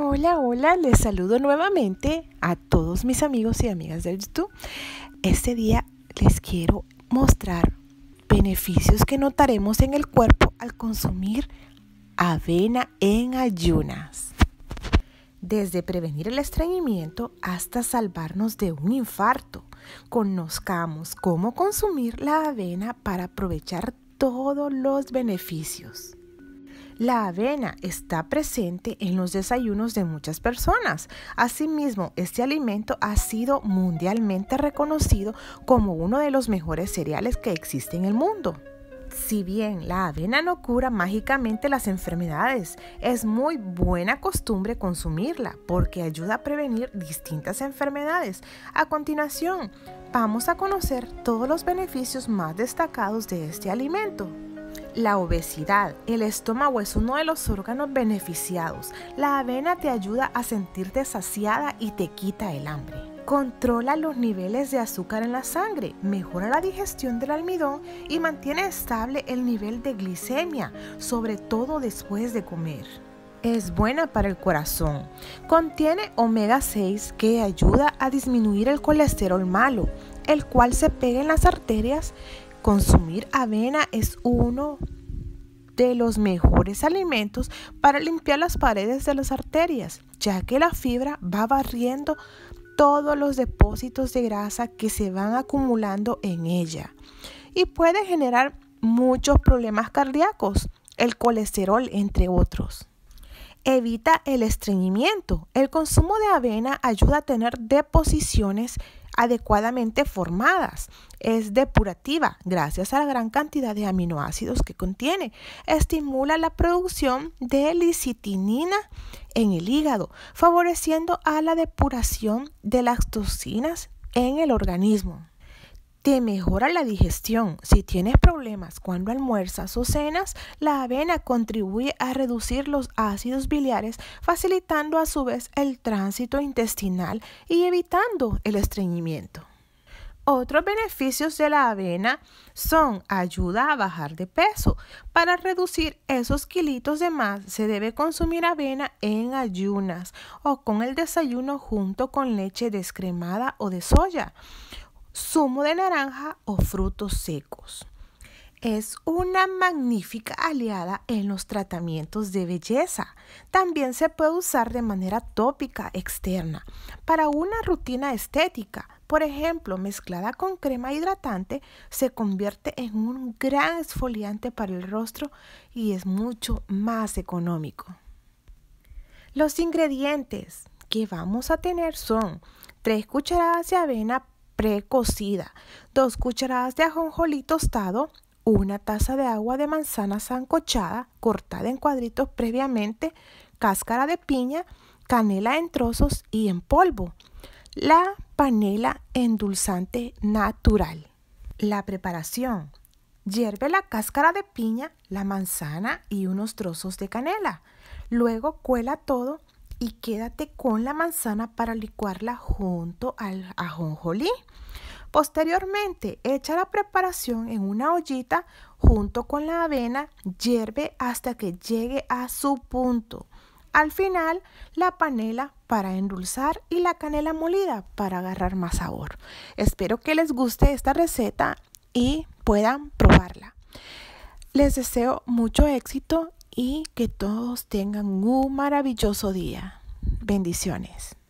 Hola, hola, les saludo nuevamente a todos mis amigos y amigas del YouTube. Este día les quiero mostrar beneficios que notaremos en el cuerpo al consumir avena en ayunas. Desde prevenir el estreñimiento hasta salvarnos de un infarto, conozcamos cómo consumir la avena para aprovechar todos los beneficios. La avena está presente en los desayunos de muchas personas. Asimismo, este alimento ha sido mundialmente reconocido como uno de los mejores cereales que existe en el mundo. Si bien la avena no cura mágicamente las enfermedades, es muy buena costumbre consumirla porque ayuda a prevenir distintas enfermedades. A continuación, vamos a conocer todos los beneficios más destacados de este alimento. La obesidad. El estómago es uno de los órganos beneficiados. La avena te ayuda a sentirte saciada y te quita el hambre. Controla los niveles de azúcar en la sangre, mejora la digestión del almidón y mantiene estable el nivel de glicemia, sobre todo después de comer. Es buena para el corazón. Contiene omega 6 que ayuda a disminuir el colesterol malo, el cual se pega en las arterias. Consumir avena es uno de los mejores alimentos para limpiar las paredes de las arterias, ya que la fibra va barriendo todos los depósitos de grasa que se van acumulando en ella y puede generar muchos problemas cardíacos, el colesterol, entre otros. Evita el estreñimiento. El consumo de avena ayuda a tener deposiciones adecuadamente formadas. Es depurativa gracias a la gran cantidad de aminoácidos que contiene. Estimula la producción de licitinina en el hígado, favoreciendo a la depuración de las toxinas en el organismo. Te mejora la digestión. Si tienes problemas cuando almuerzas o cenas, la avena contribuye a reducir los ácidos biliares, facilitando a su vez el tránsito intestinal y evitando el estreñimiento. Otros beneficios de la avena son ayuda a bajar de peso. Para reducir esos kilitos de más, se debe consumir avena en ayunas o con el desayuno junto con leche descremada o de soya, zumo de naranja o frutos secos. Es una magnífica aliada en los tratamientos de belleza. También se puede usar de manera tópica externa para una rutina estética. Por ejemplo, mezclada con crema hidratante, se convierte en un gran exfoliante para el rostro y es mucho más económico. Los ingredientes que vamos a tener son 3 cucharadas de avena precocida, 2 cucharadas de ajonjolí tostado, 1 taza de agua de manzana sancochada, cortada en cuadritos previamente, cáscara de piña, canela en trozos y en polvo, la panela endulzante natural. La preparación: hierve la cáscara de piña, la manzana y unos trozos de canela. Luego cuela todo y quédate con la manzana para licuarla junto al ajonjolí. Posteriormente, echa la preparación en una ollita junto con la avena, hierve hasta que llegue a su punto. Al final, la panela para endulzar y la canela molida para agarrar más sabor. Espero que les guste esta receta y puedan probarla. Les deseo mucho éxito y que todos tengan un maravilloso día. Bendiciones.